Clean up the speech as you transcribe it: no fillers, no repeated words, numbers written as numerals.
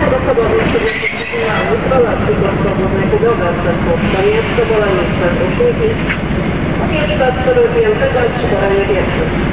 osobowych przeciwdziałania prolacji głosowodnego do wersetów, konieczne bolenie uczynki, umieszczać 4 i 5 i 4 wieku.